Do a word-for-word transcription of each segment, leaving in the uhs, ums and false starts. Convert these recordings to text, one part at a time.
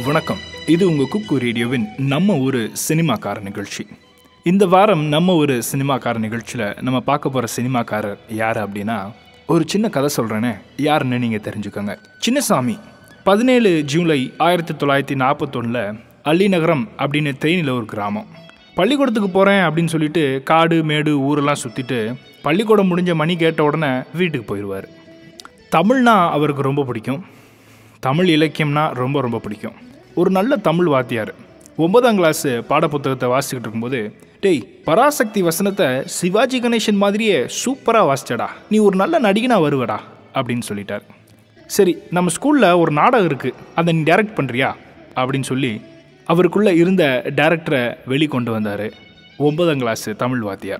வணக்கம். இது உங்கள் குக்கு ரேடியோவின் நம்ம ஒரு சினிமாக்கார நிகழ்ச்சி. இந்த வாரம் நம்ம ஒரு சினிமாக்கார நிகழ்ச்சியில் நம்ம பார்க்க போகிற சினிமாக்காரர் யார் அப்படின்னா, ஒரு சின்ன கதை சொல்கிறேன்னு யாருன்னு நீங்கள் தெரிஞ்சுக்கோங்க. சின்னசாமி பதினேழு ஜூலை ஆயிரத்தி தொள்ளாயிரத்தி நாற்பத்தொன்னில் அள்ளிநகரம் அப்படின்னு தேனியில் ஒரு கிராமம். பள்ளிக்கூடத்துக்கு போகிறேன் அப்படின்னு சொல்லிட்டு காடு மேடு ஊரெல்லாம் சுற்றிட்டு பள்ளிக்கூடம் முடிஞ்ச மணி கேட்ட உடனே வீட்டுக்கு போயிடுவார். தமிழ்னா அவருக்கு ரொம்ப பிடிக்கும். தமிழ் இலக்கியம்னா ரொம்ப ரொம்ப பிடிக்கும். ஒரு நல்ல தமிழ் வாத்தியார் ஒன்பதாம் கிளாஸு பாடப்புத்தகத்தை வாசிக்கிட்டு இருக்கும்போது, டேய், பராசக்தி வசனத்தை சிவாஜி கணேசன் மாதிரியே சூப்பராக வாசிச்சடா, நீ ஒரு நல்ல நடிகனாக வருவடா அப்படின்னு சொல்லிட்டார். சரி, நம்ம ஸ்கூலில் ஒரு நாடகம் இருக்குது, அதை நீ டைரக்ட் பண்ணுறியா அப்படின்னு சொல்லி அவருக்குள்ளே இருந்த டைரக்டரை வெளிக்கொண்டு வந்தார் ஒன்பதாம் கிளாஸு தமிழ் வாத்தியார்.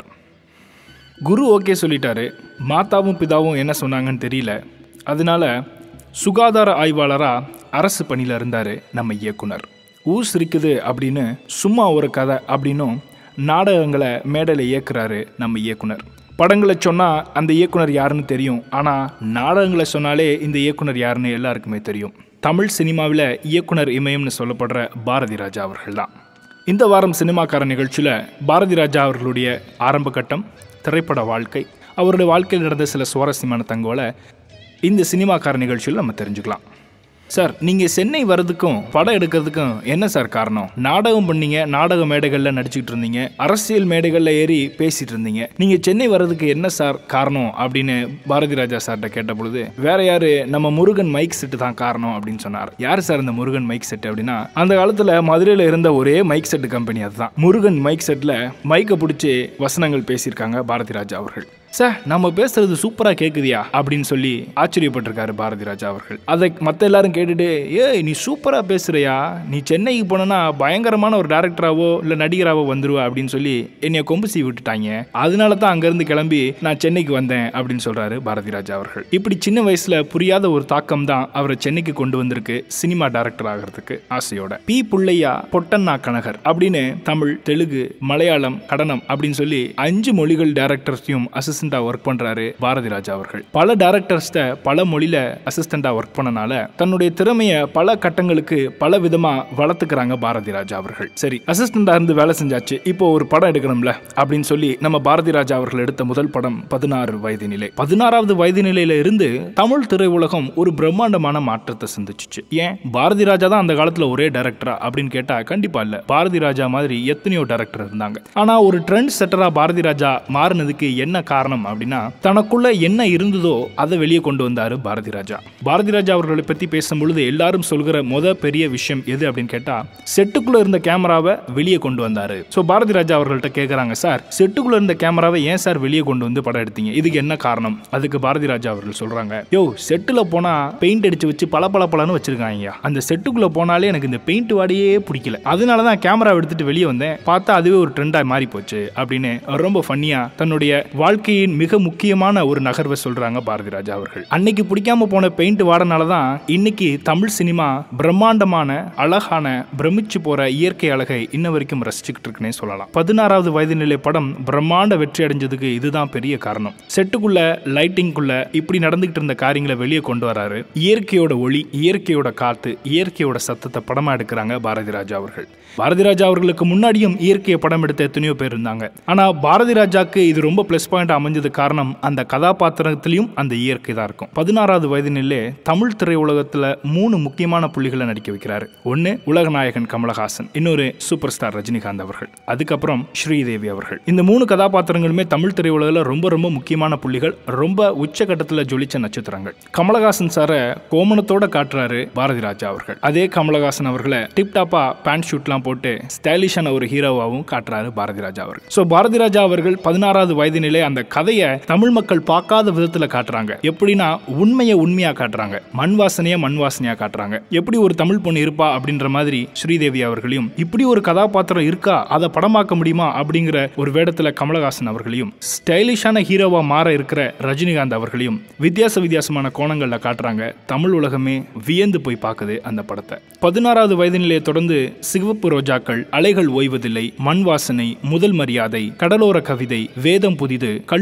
குரு ஓகே சொல்லிட்டாரு. மாதாவும் பிதாவும் என்ன சொன்னாங்கன்னு தெரியல. அதனால சுகாதார ஆய்வாளராக அரசு பணியில் இருந்தார் நம்ம இயக்குனர். ஊர் சிரிக்குது அப்படின்னு சும்மா ஒரு கதை அப்படின்னும் நாடகங்களை மேடையில் இயக்குறாரு நம்ம இயக்குனர். படங்களை சொன்னால் அந்த இயக்குனர் யாருன்னு தெரியும், ஆனால் நாடகங்களை சொன்னாலே இந்த இயக்குனர் யாருன்னு எல்லாருக்குமே தெரியும். தமிழ் சினிமாவில் இயக்குனர் இமயம்னு சொல்லப்படுற பாரதிராஜா அவர்கள் தான். இந்த வாரம் சினிமாக்கார நிகழ்ச்சியில் பாரதிராஜா அவர்களுடைய ஆரம்ப கட்டம், திரைப்பட வாழ்க்கை, அவருடைய வாழ்க்கையில் நடந்த சில சுவாரஸ்யமான தகவலை இந்த சினிமாக்கார நிகழ்ச்சியில் நம்ம தெரிஞ்சுக்கலாம். சார், நீங்கள் சென்னை வர்றதுக்கும் படம் எடுக்கிறதுக்கும் என்ன சார் காரணம்? நாடகம் பண்ணீங்க, நாடக மேடைகளில் நடிச்சுக்கிட்டு இருந்தீங்க, அரசியல் மேடைகளில் ஏறி பேசிகிட்டு இருந்தீங்க, நீங்கள் சென்னை வர்றதுக்கு என்ன சார் காரணம் அப்படின்னு பாரதிராஜா சார்கிட்ட கேட்ட பொழுது, வேற யார், நம்ம முருகன் மைக் செட்டு தான் காரணம் அப்படின்னு சொன்னார். யார் சார் இந்த முருகன் மைக் செட்டு அப்படின்னா, அந்த காலத்தில் மதுரையில் இருந்த ஒரே மைக் செட்டு கம்பெனி அதுதான். முருகன் மைக் செட்டில் மைக்கை பிடிச்சி வசனங்கள் பேசியிருக்காங்க பாரதிராஜா அவர்கள். சார், நம்ம பேசுறது சூப்பரா கேக்குதியா அப்படின்னு சொல்லி ஆச்சரியப்பட்டிருக்காரு பாரதிராஜா அவர்கள். அதை மற்ற எல்லாரும் கேட்டுட்டு, ஏய் நீ சூப்பரா பேசுறியா, நீ சென்னைக்கு போனா பயங்கரமான ஒரு டைரக்டராவோ இல்ல நடிகராவோ வந்துருவா அப்படின்னு சொல்லி என்னைய கொம்புசி விட்டுட்டாங்க. அதனால தான் அங்கிருந்து கிளம்பி நான் சென்னைக்கு வந்தேன் அப்படின்னு சொல்றாரு பாரதிராஜா அவர்கள். இப்படி சின்ன வயசுல புரியாத ஒரு தாக்கம் தான் அவரை சென்னைக்கு கொண்டு வந்திருக்கு சினிமா டைரக்டர் ஆகிறதுக்கு ஆசையோட. பி புள்ளையா பொட்டன்னா கனகர் அப்படின்னு தமிழ், தெலுங்கு, மலையாளம், கடனம் அப்படின்னு சொல்லி அஞ்சு மொழிகள் டைரக்டர்ஸையும் அசிஸ்டன்ட் ஒர்க் பண்றாரு பாரதிராஜா அவர்கள். பல டைரக்டர்ஸ்ட பல மொழியில அசிஸ்டண்டா ஒர்க் பண்ணனால தன்னுடைய திறமைய பல கட்டங்களுக்கு பல விதமா வளர்த்துக்கிறாங்க பாரதிராஜா அவர்கள். சரி, அசிஸ்டண்டா இருந்து வேலை செஞ்சாச்சு, இப்போ ஒரு படம் எடுக்கணும்ல அப்படின்னு சொல்லி நம்ம பாரதிராஜா அவர்கள் எடுத்த முதல் படம் பதினாறு வயது நிலை. பதினாறாவது வயது நிலையில இருந்து தமிழ் திரையுலகம் ஒரு பிரம்மாண்டமான மாற்றத்தை சந்திச்சுச்சு. ஏன் பாரதிராஜா தான் அந்த காலத்துல ஒரே டைரக்டரா அப்படின்னு கேட்டா கண்டிப்பா இல்ல. பாரதிராஜா மாதிரி எத்தனையோ டைரக்டர் இருந்தாங்க. ஆனா ஒரு ட்ரெண்ட் செட்டரா பாரதிராஜா மாறினதுக்கு என்ன காரணம் அப்படின்னா, தனக்குள்ள என்ன இருந்ததோ அதை வெளியே கொண்டு வந்தாரு பாரதிராஜா. பாரதிராஜா அவர்களை பத்தி பேசும்பொழுது எல்லாரும் சொல்கிற முத பெரிய விஷயம் எது அப்படின்னு கேட்டா, செட்டுக்குள்ள இருந்த கேமராவை வெளியே கொண்டு வந்தாரு. சோ பாரதிராஜா அவர்கள்ட்ட கேக்குறாங்க, சார் செட்டுக்குள்ள இருந்த கேமராவை ஏன் சார் வெளியே கொண்டு வந்து படம் எடுத்தீங்க, இதுக்கு என்ன காரணம்? அதுக்கு பாரதிராஜா அவர்கள் சொல்றாங்க, யோ செட்டுல போனா பெயிண்ட் அடிச்சு வச்சு பல பல பலன்னு வச்சிருக்காங்க, அந்த செட்டுக்குள்ள போனாலே எனக்கு இந்த பெயிண்ட் வாடியே பிடிக்கல, அதனாலதான் கேமரா எடுத்துட்டு வெளியே வந்தேன், பார்த்தா அதுவே ஒரு ட்ரெண்டா மாறி போச்சு அப்படின்னு ரொம்ப ஃபன்னியா தன்னுடைய வாழ்க்கையின் மிக முக்கியமான ஒரு நகர்வை சொல்றாங்க பாரதிராஜா அவர்கள். அன்னைக்கு பிடிக்காம போன பெயிண்ட் வாடனாலதான் இன்னைக்கு தமிழ் சினிமா பிரம்மாண்டமான அழகான பிரமிச்சு போற இயற்கை அழகை இன்ன வரைக்கும் ரசிச்சுக்கிட்டு இருக்குன்னே சொல்லலாம். பதினாறாவது வயது நிலை படம் பிரம்மாண்ட வெற்றி அடைஞ்சதுக்கு இதுதான் பெரிய காரணம். செட்டுக்குள்ள லைட்டிங்குள்ள இப்படி நடந்துகிட்டு இருந்த காரியங்களை வெளியே கொண்டு வராரு. இயற்கையோட ஒளி, இயற்கையோட காத்து, இயற்கையோட சத்தத்தை படமா எடுக்கிறாங்க பாரதிராஜா அவர்கள். பாரதிராஜா அவர்களுக்கு முன்னாடியும் இயற்கையை படம் எடுத்த எத்தனையோ பேர் இருந்தாங்க. ஆனா பாரதிராஜாக்கு இது ரொம்ப பிளஸ் பாயிண்ட் அமைஞ்சது காரணம் அந்த கதாபாத்திரத்திலையும் அந்த இயற்கை தான் இருக்கும். பதினாறாவது வயதினிலே தமிழ் திரையுலகத்துல மூணு முக்கியமான புள்ளிகளை நடிக்க வைக்கிறாரு. ஒன்னு உலகநாயகன் கமலஹாசன், இன்னொரு சூப்பர் ஸ்டார் ரஜினிகாந்த் அவர்கள், அதுக்கப்புறம் ஸ்ரீதேவி அவர்கள். இந்த மூணு கதாபாத்திரங்களுமே தமிழ் திரையுலகில் ரொம்ப ரொம்ப முக்கியமான புள்ளிகள், ரொம்ப உச்சகட்டத்தில் ஜொலிச்ச நட்சத்திரங்கள். கமலஹாசன் சார கோமணத்தோட காட்டுறாரு பாரதிராஜா அவர்கள். அதே கமலஹாசன் அவர்களை டிப்டாப்பா பேண்ட் ஷூட்லாம் போட்டு ஸ்டைலிஷான ஒரு ஹீரோவாகவும் காட்டுறாரு பாரதிராஜா அவர்கள். ஸோ பாரதிராஜா அவர்கள் பதினாறாவது வயதினிலே அந்த கதையை தமிழ் மக்கள் பார்க்காத விதத்துல காட்டுறாங்க. எப்படின்னா உண்மையை உண்மையா காட்டுறாங்க, மண் வாசனையா மண் வாசனையா காட்டுறாங்க. எப்படி ஒரு தமிழ் பொண்ணு இருப்பா அப்படின்ற மாதிரி ஸ்ரீதேவி அவர்களையும், இப்படி ஒரு கதாபாத்திரம் இருக்கா அதை படமாக்க முடியுமா அப்படிங்கிற ஒரு வேடத்துல கமலஹாசன் அவர்களையும், ஸ்டைலிஷான ஹீரோவா மாற இருக்கிற ரஜினிகாந்த் அவர்களையும் வித்தியாச வித்தியாசமான கோணங்கள்ல காட்டுறாங்க. தமிழ் உலகமே வியந்து போய் பார்க்குது அந்த படத்தை. பதினாறாவது வயது நிலையை தொடர்ந்து சிவப்பு ரோஜாக்கள், அலைகள் ஓய்வதில்லை, மண் வாசனை, முதல் மரியாதை, கடலோர கவிதை, வேதம் புதிது, கல்லூரி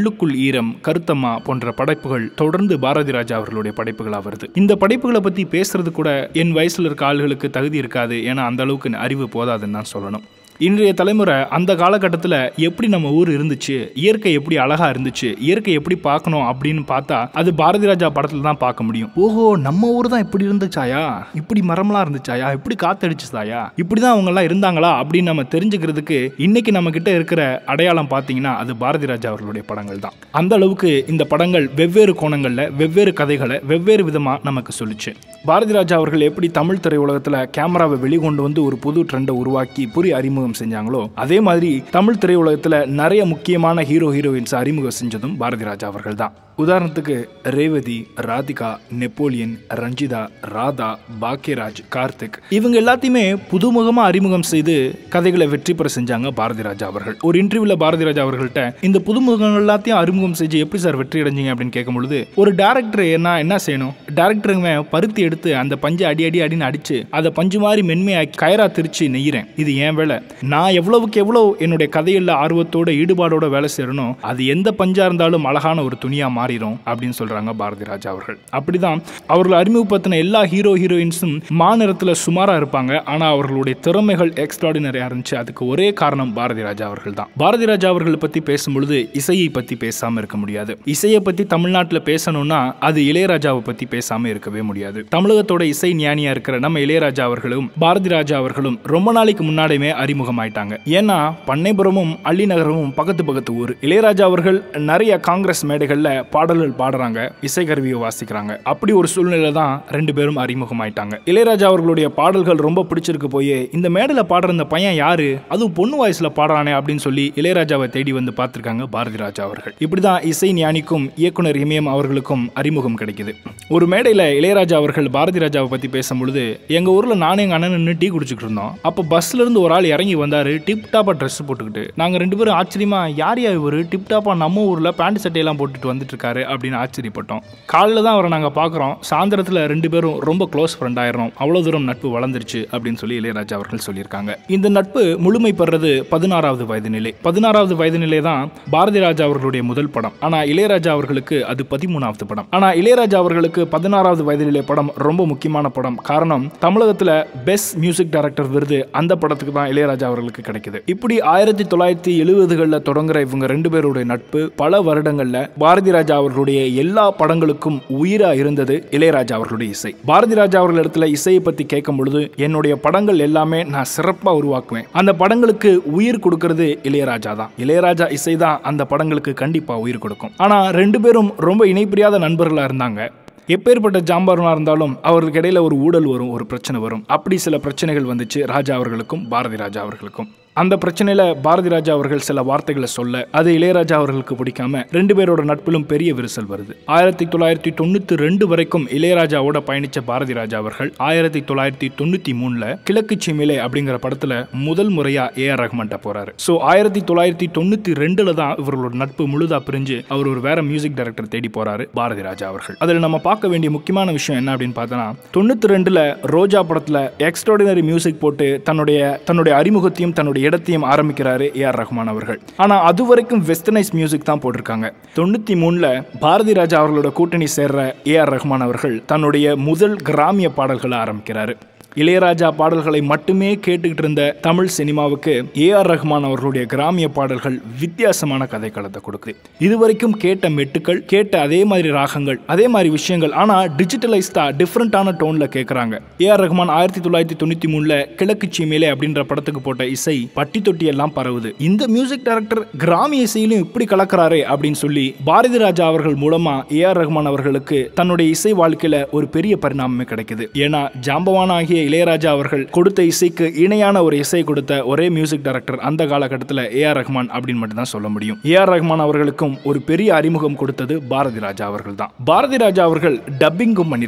கல்லுக்குள் ஈரம், கருத்தம்மா போன்ற படைப்புகள் தொடர்ந்து பாரதி ராஜா அவர்களுடைய படைப்புகளா வருது. இந்த படைப்புகளை பத்தி பேசுறது கூட என் வயசுல இருக்க ஆளுகளுக்கு தகுதி இருக்காது, ஏன்னா அந்த அளவுக்கு அறிவு போதாதுன்னு தான் சொல்லணும். இன்றைய தலைமுறை அந்த காலகட்டத்தில் எப்படி நம்ம ஊர் இருந்துச்சு, இயற்கை எப்படி அழகா இருந்துச்சு, இயற்கை எப்படி பார்க்கணும் அப்படின்னு பார்த்தா அது பாரதி ராஜா படத்தில் தான் பார்க்க முடியும். ஓஹோ, நம்ம ஊர் தான் இப்படி இருந்துச்சாயா, இப்படி மரம்லாம் இருந்துச்சாயா, இப்படி காத்தடிச்சுதாயா, இப்படி தான் அவங்கெல்லாம் இருந்தாங்களா அப்படின்னு நம்ம தெரிஞ்சுக்கிறதுக்கு இன்னைக்கு நம்ம கிட்ட இருக்கிற அடையாளம் பார்த்தீங்கன்னா அது பாரதி ராஜா அவர்களுடைய படங்கள் தான். அந்த அளவுக்கு இந்த படங்கள் வெவ்வேறு கோணங்களில் வெவ்வேறு கதைகளை வெவ்வேறு விதமாக நமக்கு சொல்லிச்சு. பாரதி ராஜா அவர்கள் எப்படி தமிழ் திரையுலகத்தில் கேமராவை வெளிக்கொண்டு வந்து ஒரு புது ட்ரெண்டை உருவாக்கி புரிய அறிமுகம் செஞ்சாங்களோ, அதே மாதிரி தமிழ் திரையுலகத்தில் நிறைய முக்கியமான ஹீரோ ஹீரோயின்ஸ் அறிமுகம் செஞ்சதும் பாரதி ராஜா அவர்கள் தான். உதாரணத்துக்கு ரேவதி, ராதிகா, நெப்போலியன், ரஞ்சிதா, ராதா, பாக்கியராஜ், கார்த்திக் இவங்க எல்லாத்தையுமே புதுமுகமா அறிமுகம் செய்து கதைகளை வெற்றி பெற செஞ்சாங்க பாரதி ராஜா அவர்கள். ஒரு இன்டர்வியூல பாரதி ராஜா அவர்கள்ட்ட இந்த புதுமுகங்கள் எல்லாத்தையும் அறிமுகம் செஞ்சு எப்படி சார் வெற்றி அடைஞ்சிங்க அப்படின்னு கேட்கும் பொழுது, ஒரு டேரக்டர் என்ன என்ன செய்யணும், டேரக்டருங்க பருத்தி எடுத்து அந்த பஞ்சு அடி அடி அடின்னு அடிச்சு அதை பஞ்சு மாதிரி மென்மையாக்கி கயரா திரிச்சு நெய்கிறேன், இது ஏன் வேலை. நான் எவ்வளவுக்கு எவ்வளவு என்னுடைய கதையில் ஆர்வத்தோட ஈடுபாடோட வேலை செய்யணும், அது எந்த பஞ்சா இருந்தாலும் அழகான ஒரு துணியா மாறிடும் அப்படின்னு சொல்றாங்க பாரதி ராஜா அவர்கள். அப்படிதான் அவர்கள் அறிமுகப்படுத்தின எல்லா ஹீரோ ஹீரோயின்ஸும் மாநிலத்தில் சுமாரா இருப்பாங்க, ஆனா அவர்களுடைய திறமைகள் எக்ஸ்ட்ராடினரியா இருந்துச்சு. அதுக்கு ஒரே காரணம் பாரதி ராஜா அவர்கள் தான். பாரதி ராஜா அவர்களை பத்தி பேசும்பொழுது இசையை பத்தி பேசாம இருக்க முடியாது. இசையை பத்தி தமிழ்நாட்டில் பேசணும்னா அது இளையராஜாவை பத்தி பேசாம இருக்கவே முடியாது. தமிழகத்தோட இசை ஞானியா இருக்கிற நம்ம இளையராஜா அவர்களும் பாரதி ராஜா அவர்களும் ரொம்ப நாளைக்கு முன்னாடியுமே அறிமுகம் ஆயிட்டாங்க. ஏன்னா பண்ணைபுரமும் அள்ளிநகரமும் பக்கத்து பக்கத்து ஊர். இளையராஜா அவர்கள் நிறைய காங்கிரஸ் மேடைகள்ல பாடல்கள் பாடுறாங்க, இசைக்கருவியை வாசிக்கிறாங்க. அப்படி ஒரு சூழ்நிலை தான் ரெண்டு பேரும் அறிமுகம் ஆயிட்டாங்க. இளையராஜா அவர்களுடைய பாடல்கள் ரொம்ப பிடிச்சிருக்கு போய் இந்த மேடையில பாடுற இந்த பையன் யாரு, அதுவும் பொண்ணு வாய்ஸ்ல பாடுறானே அப்படின்னு சொல்லி இளையராஜாவை தேடி வந்து பார்த்திருக்காங்க பாரதி ராஜா அவர்கள். இப்படிதான் இசை ஞானிக்கும் இயக்குனர் இமயம் அவர்களுக்கும் அறிமுகம் கிடைக்குது. ஒரு மேடையில இளையராஜா அவர்கள் பாரதி ராஜாவை பத்தி பேசும்பொழுது, எங்க ஊர்ல நானும் எங்க அண்ணன் நின்று டீ குடிச்சுட்டு இருந்தோம். அப்ப பஸ்ல இருந்து ஒரு ஆள் இறங்கி வந்தாரு, டிப் டாப்பா ட்ரெஸ் போட்டுக்கிட்டு. நாங்க ரெண்டு பேரும் ஆச்சரியமா, யார் யா இவரு டிப் டாப்பா நம்ம ஊர்ல பேண்ட் சட்டையெல்லாம் போட்டுட்டு வந்துட்டு இருக்காரு அப்படின்னு ஆச்சரியப்பட்டோம். காலையில தான் அவரை நாங்க பாக்குறோம், சாயந்தரத்துல ரெண்டு பேரும் ரொம்ப க்ளோஸ் ஃப்ரெண்ட் ஆயிரும், அவ்வளவு தூரம் நட்பு வளர்ந்துருச்சு அப்படின்னு சொல்லி இளையராஜா அவர்கள் சொல்லியிருக்காங்க. இந்த நட்பு முழுமை பெறது பதினாறாவது வயது நிலை. பதினாறாவது வயது நிலை தான் பாரதி ராஜா அவர்களுடைய முதல் படம். ஆனா இளையராஜா அவர்களுக்கு அது பதிமூணாவது படம். ஆனா இளையராஜா அவர்களுக்கு பதினாறாவது வயது நிலை படம் ரொம்ப முக்கியமான படம். காரணம், தமிழகத்துல பெஸ்ட் மியூசிக் டைரக்டர் விருது அந்த படத்துக்கு தான் இளையராஜா அவர்களுக்கு கிடைக்குது. இப்படி ஆயிரத்தி தொள்ளாயிரத்தி எழுபதுகள்ல தொடங்குற இவங்க ரெண்டு பேருடைய நட்பு பல வருடங்கள்ல பாரதி ராஜா அவர்களுடைய எல்லா படங்களுக்கும் உயிரா இருந்தது இளையராஜா அவர்களுடைய இசை. பாரதி ராஜா அவர்கள் இடத்துல இசையை பத்தி கேட்கும் பொழுது, என்னுடைய படங்கள் எல்லாமே நான் சிறப்பா உருவாக்குவேன், அந்த படங்களுக்கு உயிர் கொடுக்கிறது இளையராஜா தான். இளையராஜா இசை தான் அந்த படங்களுக்கு கண்டிப்பா உயிர் கொடுக்கும். ஆனா ரெண்டு பேரும் ரொம்ப இணைப்பிரியாத நண்பர்களா இருந்தாங்க. எப்பேற்பட்ட ஜாம்பாரனா இருந்தாலும் அவர்களுக்கு இடையில ஒரு ஊழல் வரும், ஒரு பிரச்சனை வரும். அப்படி சில பிரச்சனைகள் வந்துச்சு ராஜா அவர்களுக்கும் பாரதி ராஜா அவர்களுக்கும். அந்த பிரச்சனையில பாரதி ராஜா அவர்கள் சில வார்த்தைகளை சொல்ல அது இளையராஜா அவர்களுக்கு பிடிக்காம ரெண்டு பேரோட நட்பிலும் பெரிய விரிசல் வருது. ஆயிரத்தி தொள்ளாயிரத்தி தொண்ணூத்தி ரெண்டு வரைக்கும் இளையராஜாவோட பயணிச்ச பாரதி ராஜா அவர்கள் ஆயிரத்தி தொள்ளாயிரத்தி தொண்ணூத்தி மூணுல கிழக்கு சீமையிலே அப்படிங்கிற படத்துல முதல் முறையா ஏ ஆர் ரஹ்மான்ட்ட போறாரு. சோ ஆயிரத்தி தொள்ளாயிரத்தி தொண்ணூத்தி ரெண்டுல தான் இவர்களோட நட்பு முழுதா பிரிஞ்சு அவர் ஒரு வேற மியூசிக் டைரக்டர் தேடி போறாரு பாரதி ராஜா அவர்கள். அதுல நம்ம பார்க்க வேண்டிய முக்கியமான விஷயம் என்ன அப்படின்னு பார்த்தோம்னா, தொண்ணூத்தி ரெண்டுல ரோஜா படத்துல எக்ஸ்ட்ராடினரி மியூசிக் போட்டு தன்னுடைய தன்னுடைய அறிமுகத்தையும் தன்னுடைய இடத்தையும் ஆரம்பிக்கிறாரு ஏ ஆர் ரஹ்மான் அவர்கள். ஆனா அது வரைக்கும் வெஸ்டர்னைஸ் மியூசிக் தான் போட்டிருக்காங்க. தொண்ணூத்தி மூணுல பாரதி ராஜா அவர்களோட கூட்டணி சேர்ற ஏ ஆர் ரஹ்மான் அவர்கள் தன்னுடைய முதல் கிராமிய பாடல்களை ஆரம்பிக்கிறாரு. இளையராஜா பாடல்களை மட்டுமே கேட்டுக்கிட்டு இருந்த தமிழ் சினிமாவுக்கு ஏ ஆர் ரஹ்மான் அவர்களுடைய கிராமிய பாடல்கள் வித்தியாசமான கதைக்களத்தை கொடுக்குது. இதுவரைக்கும் கேட்ட மெட்டுக்கள், கேட்ட அதே மாதிரி ராகங்கள், அதே மாதிரி விஷயங்கள், ஆனா டிஜிட்டலைஸ்டா டிஃப்ரெண்டான டோன்ல கேட்கறாங்க. ஏ ஆர் ரஹ்மான் ஆயிரத்தி தொள்ளாயிரத்தி தொண்ணூத்தி மூணுல கிழக்கு சீமையிலே அப்படின்ற படத்துக்கு போட்ட இசை பட்டி தொட்டி எல்லாம் பரவுது. இந்த மியூசிக் டைரக்டர் கிராமிய இசையிலும் இப்படி கலக்கிறாரே அப்படின்னு சொல்லி பாரதி ராஜா அவர்கள் மூலமா ஏ ஆர் ரஹ்மான் அவர்களுக்கு தன்னுடைய இசை வாழ்க்கையில ஒரு பெரிய பரிணாமமே கிடைக்குது. ஏன்னா ஜாம்பவான் ஆகிய இளையராஜா அவர்கள் கொடுத்த இசைக்கு இணையான ஒரு இசை கொடுத்த ஒரே மியூசிக் டைரக்டர் அந்த காலகட்டத்தில் ஏ ஆர் ரஹ்மான் அப்படின்னு மட்டும் தான் சொல்ல முடியும். ஏ ஆர் ரஹ்மான் அவர்களுக்கும் ஒரு பெரிய அறிமுகம் கொடுத்தது பாரதி ராஜா அவர்கள் தான். பாரதி ராஜா அவர்கள் டப்பிங்கும் பண்ணியிருக்காரு.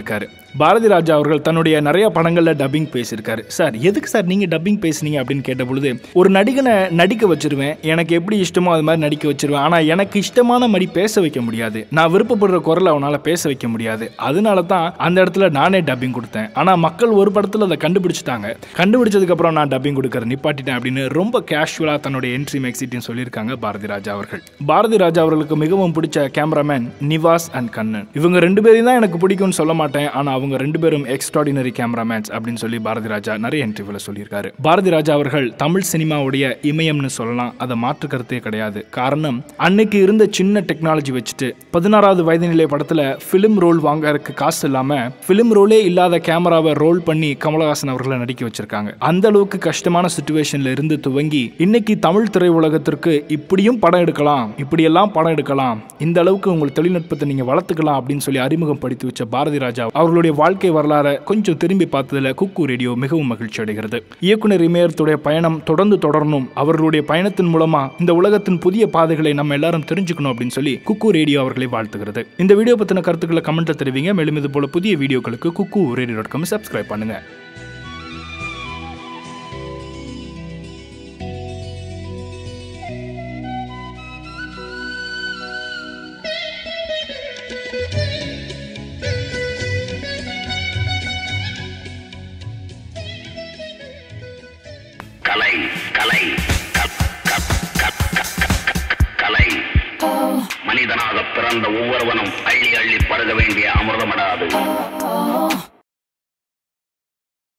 பாரதி ராஜா அவர்கள் தன்னுடைய நிறைய படங்கள்ல டப்பிங் பேசியிருக்காரு. சார் எதுக்கு சார் நீங்க டப்பிங் பேசுனீங்க அப்படின்னு கேட்ட பொழுது, ஒரு நடிகனை நடிக்க வச்சிருவேன், எனக்கு எப்படி இஷ்டமோ அது மாதிரி நடிக்க வச்சிருவேன், ஆனா எனக்கு இஷ்டமான மாதிரி பேச வைக்க முடியாது, நான் விருப்பப்படுற குரலை அவனால பேச வைக்க முடியாது, அதனால தான் அந்த இடத்துல நானே டப்பிங் கொடுத்தேன். ஆனா மக்கள் ஒரு படத்துல அதை கண்டுபிடிச்சிட்டாங்க, கண்டுபிடிச்சதுக்கு அப்புறம் நான் டப்பிங் கொடுக்கற நிப்பாட்டிட்டேன் அப்படின்னு ரொம்ப கேஷுவலா தன்னுடைய என்ட்ரி மேக்ஸிட்டின்னு சொல்லியிருக்காங்க பாரதி ராஜா அவர்கள். பாரதி ராஜா அவர்களுக்கு மிகவும் பிடிச்ச கேமராமேன் நிவாஸ் அண்ட் கண்ணன். இவங்க ரெண்டு பேரையும் தான் எனக்கு பிடிக்கும்னு சொல்ல மாட்டேன், ஆனா அவங்க ரெண்டு பேரும் எக்ஸ்ட்ராடினரி கேமராமேன்ஸ் அப்படின்னு சொல்லி பாரதி ராஜா நிறைய இன்டர்வியூல சொல்லியிருக்காரு. பாரதி ராஜா அவர்கள் தமிழ் சினிமாவுடைய இமயம்னு சொல்லலாம், அதை மாற்று கருத்தே கிடையாது. காரணம், அன்னைக்கு இருந்த சின்ன டெக்னாலஜி வச்சுட்டு பதினாறாவது வயது நிலை படத்துல பிலிம் ரோல் வாங்கறதுக்கு காசு இல்லாம பிலிம் ரோலே இல்லாத கேமராவை ரோல் பண்ணி கமலஹாசன் அவர்களை நடிக்க வச்சிருக்காங்க. அந்த அளவுக்கு கஷ்டமான சிச்சுவேஷன்ல இருந்து துவங்கி இன்னைக்கு தமிழ் திரை உலகத்திற்கு இப்படியும் படம் எடுக்கலாம், இப்படி எல்லாம் படம் எடுக்கலாம், இந்த அளவுக்கு உங்கள் தொழில்நுட்பத்தை நீங்க வளர்த்துக்கலாம் அப்படின்னு சொல்லி அறிமுகம் படுத்தி வச்ச பாரதி ராஜா அவர்களுடைய வாழ்க்கை வரலாறு கொஞ்சம் திரும்பி பார்த்ததுல குக்கு ரேடியோ மிகவும் மகிழ்ச்சி அடைகிறது. இயக்குனர் இமயத்துடைய பயணம் தொடர்ந்து தொடரணும், அவர்களுடைய பயணத்தின் மூலமா இந்த உலகத்தின் புதிய பாதைகளை நம்ம எல்லாரும் தெரிஞ்சுக்கணும் அப்படின்னு சொல்லி குக்கு ரேடியோ அவர்களை வாழ்த்துகிறது. இந்த வீடியோ பத்தின கருத்துக்களை கமெண்ட்ல தெரிவிங்க. மேலும் இது போல புதிய வீடியோக்களுக்கு Kukku radio dot com subscribe பண்ணுங்க. கலை கலை கலை மனிதனாக பிறந்த ஒவ்வொருவனும் அள்ளி அள்ளி பருக வேண்டிய அமிர்தமடாது.